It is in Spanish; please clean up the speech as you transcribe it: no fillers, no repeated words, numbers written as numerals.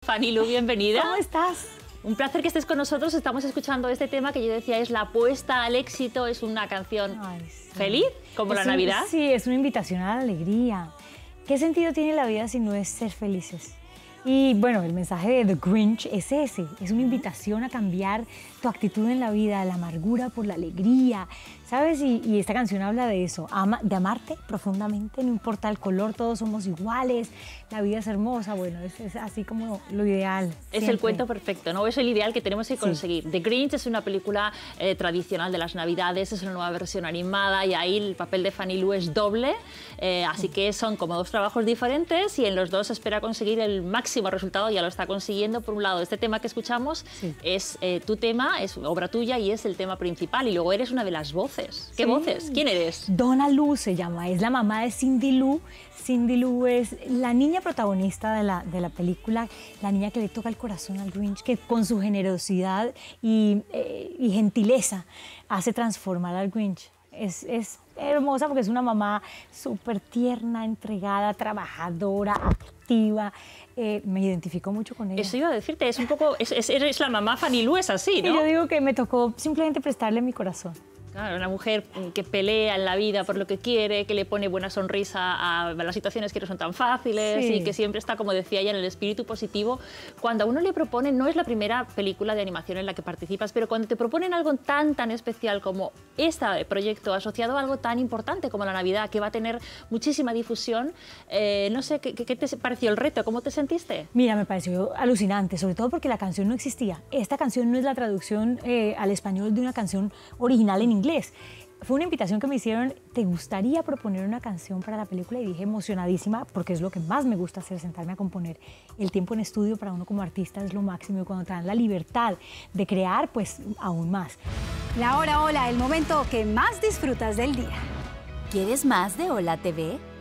Fanny Lu, bienvenida. ¿Cómo estás? Un placer que estés con nosotros. Estamos escuchando este tema que yo decía es la apuesta al éxito. Es una canción feliz, como la Navidad. Sí, es una invitación a la alegría. ¿Qué sentido tiene la vida si no es ser felices? Y bueno, el mensaje de The Grinch es ese, es una invitación a cambiar tu actitud en la vida, la amargura por la alegría, ¿sabes? Y esta canción habla de eso, de amarte profundamente, no importa el color, todos somos iguales, la vida es hermosa, bueno, es así como lo ideal. Es siempre. el cuento perfecto, ¿no? Es el ideal que tenemos que conseguir. Sí. The Grinch es una película tradicional de las Navidades, es una nueva versión animada y ahí el papel de Fanny Lu es doble, así que son como dos trabajos diferentes y en los dos espera conseguir el máximo resultado, ya lo está consiguiendo. Por un lado, este tema que escuchamos es tu tema, es obra tuya y es el tema principal, y luego eres una de las voces. ¿Qué voces? ¿Quién eres? Donna Lu se llama, es la mamá de Cindy Lou. Cindy Lou es la niña protagonista de la película, la niña que le toca el corazón al Grinch, que con su generosidad y gentileza hace transformar al Grinch. Es hermosa porque es una mamá súper tierna, entregada, trabajadora, activa. Me identifico mucho con ella. Eso iba a decirte, es un poco, eres la mamá Fanny Lu, es así, ¿no? Y yo digo que me tocó simplemente prestarle mi corazón. Claro, una mujer que pelea en la vida por lo que quiere, que le pone buena sonrisa a las situaciones que no son tan fáciles y que siempre está, como decía ella, en el espíritu positivo. Cuando a uno le proponen, no es la primera película de animación en la que participas, pero cuando te proponen algo tan especial como este proyecto asociado a algo tan importante como la Navidad, que va a tener muchísima difusión, no sé, ¿qué te pareció el reto? ¿Cómo te sentiste? Mira, me pareció alucinante, sobre todo porque la canción no existía. Esta canción no es la traducción al español de una canción original en inglés. Fue una invitación que me hicieron, ¿te gustaría proponer una canción para la película? Y dije emocionadísima, porque es lo que más me gusta hacer, sentarme a componer. El tiempo en estudio para uno como artista es lo máximo, y cuando te dan la libertad de crear, pues aún más. La hora Hola, el momento que más disfrutas del día. ¿Quieres más de Hola TV?